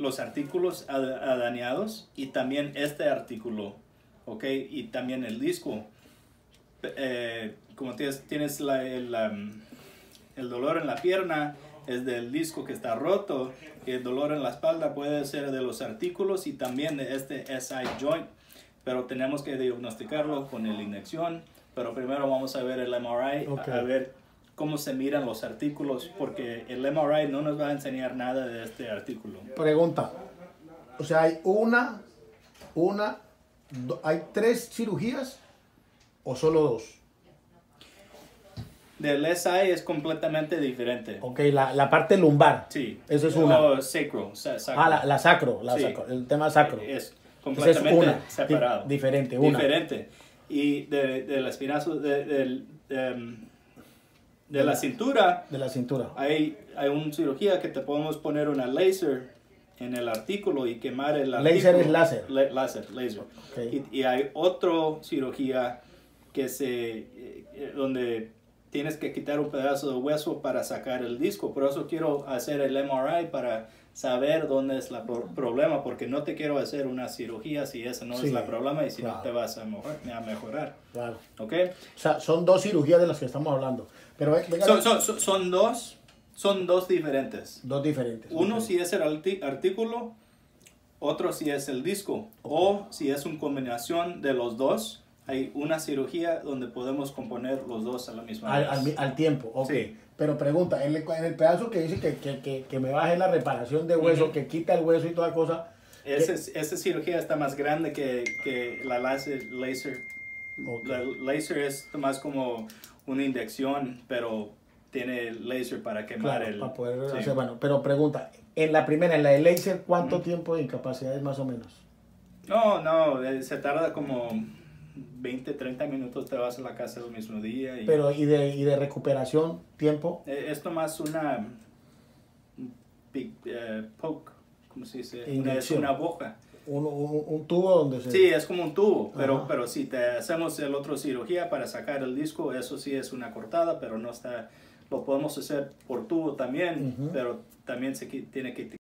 los artículos dañados y también este artículo, ¿ok? Y también el disco. Como tienes el dolor en la pierna, es del disco que está roto, y el dolor en la espalda puede ser de los artículos y también de este SI joint, pero tenemos que diagnosticarlo con la inyección. Pero primero vamos a ver el MRI, Okay. a ver cómo se miran los artículos, porque el MRI no nos va a enseñar nada de este artículo. Pregunta, o sea, hay ¿hay 3 cirugías o solo 2? Del SI es completamente diferente. Ok, la parte lumbar. Sí. Eso es una. O sacro. La sacro, Sí. el tema sacro. Es Esa completamente es una, separado. diferente, una. Diferente. Y del espinazo, de la cintura, De la cintura. hay una cirugía que te podemos poner una láser en el artículo y quemar el artículo. Láser es láser. Láser. Okay. Y hay otra cirugía que donde tienes que quitar un pedazo de hueso para sacar el disco. Por eso quiero hacer el MRI para saber dónde es el problema, porque no te quiero hacer una cirugía si ese no es el problema y si no te vas a mejorar. Claro. ¿Ok? O sea, son 2 cirugías de las que estamos hablando. Pero venga, son dos diferentes. 2 diferentes. Uno Okay. si es el artículo, otro si es el disco. O si es una combinación de los dos, hay una cirugía donde podemos componer los dos a la misma vez. Al tiempo, ok. Sí. Pero pregunta, en el pedazo que dice que me baje la reparación de hueso, que quita el hueso y toda cosa. Esa cirugía está más grande que la láser. Okay. La láser es más como una inyección, pero tiene láser para quemar Claro, el... para poder sí. hacer, bueno, pero pregunta, en la primera, en la de láser, ¿cuánto tiempo de incapacidad es más o menos? No, se tarda como 20, 30 minutos, te vas a la casa el mismo día. Pero, ¿y de recuperación, tiempo? Es nomás una poke, ¿cómo se dice? Es una aguja. Un tubo donde se... Sí, es como un tubo, pero si te hacemos el otro cirugía para sacar el disco, eso sí es una cortada, pero no está... Lo podemos hacer por tubo también, pero también se tiene que